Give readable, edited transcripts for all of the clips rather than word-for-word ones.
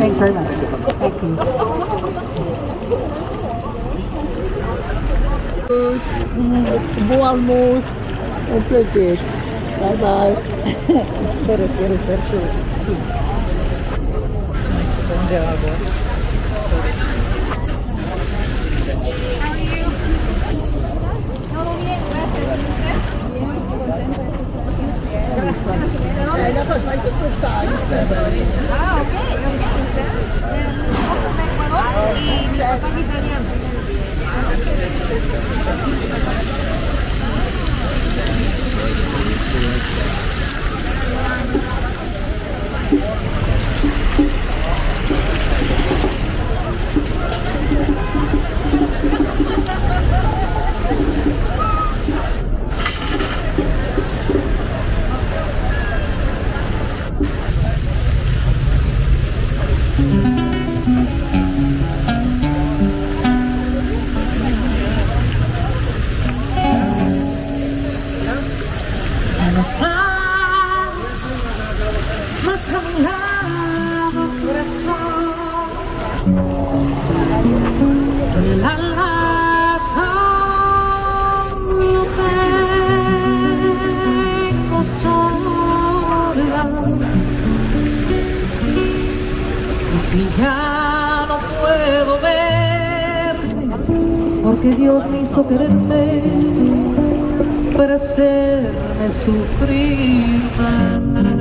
Thanks very much. Thank you. Almost. Don't forget. Bye bye. Better too. Ah, ok. Y papá es italiano. Más a un lado, corazón, la razón lo tengo sola. Y si ya no puedo ver, porque Dios me hizo quererme para hacerme sufrir más.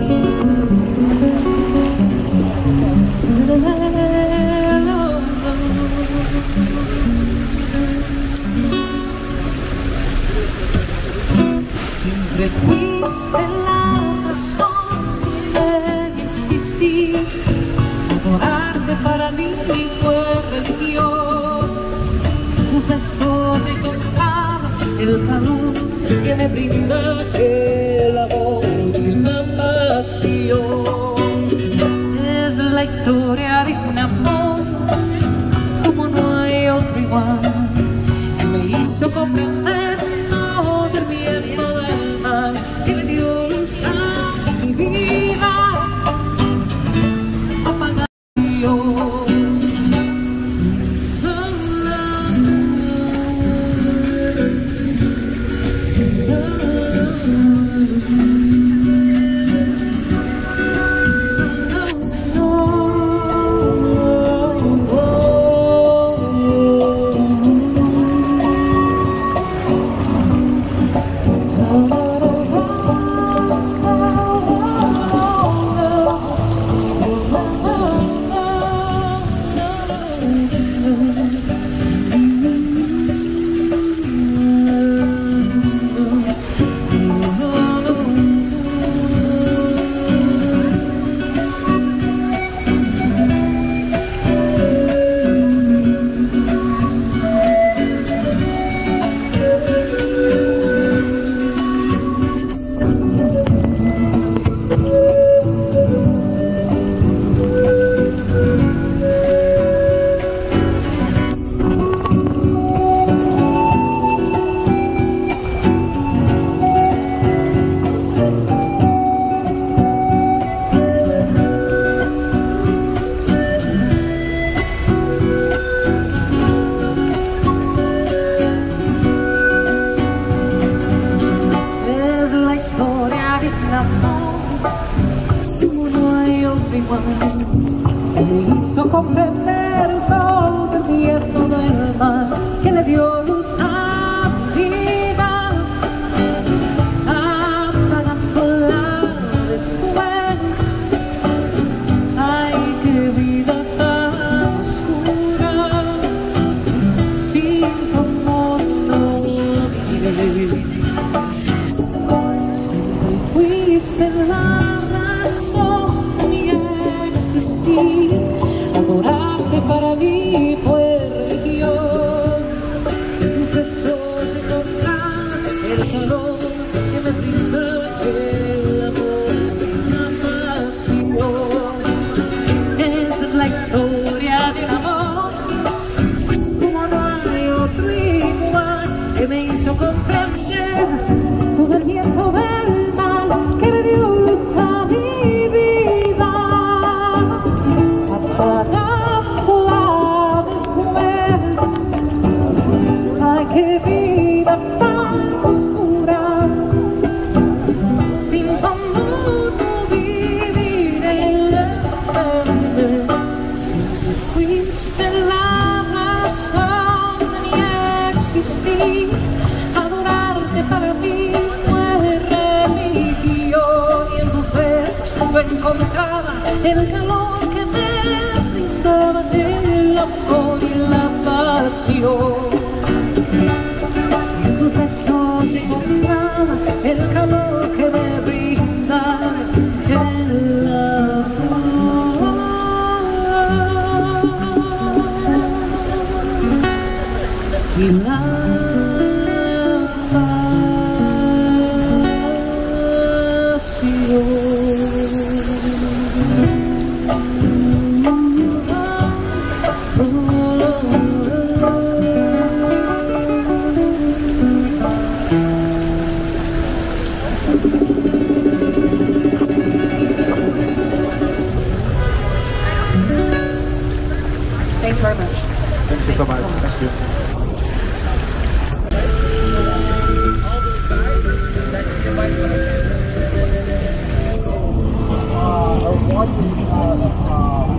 Siempre fuiste la razón de existir. Adorarte para mí fue religión. Tus besos encontraron el calor que me brinda el amor y la pasión. Es la historia de un amor como no hay otro igual, que me hizo comprender no durmiendo del mal, que le dio luz a mi vida, apagando yo. Me hizo comprender todo el viento del mar, que le dio luz a mi vida, apagándola después. Ay, qué vida tan oscura, sin tu amor no viviré. Siempre fuiste la razón de mi existir. Adorarte para mí fue religión. Tus besos encontraron el calor que me brinda el amor y la pasión. Es la historia de un amor como no hay otro igual, que me hizo comprender todo el viento del mal, que me dio luz a mi vida. fuiste la razón de mi existir. Adorarte para mí fue religión, y en tus besos yo encontraba el calor que me brindaba el amor y la pasión. Y en tus besos encontraba el calor que me brindaba el amor y la Thanks very much. Thank you so much. Thank you. I was watching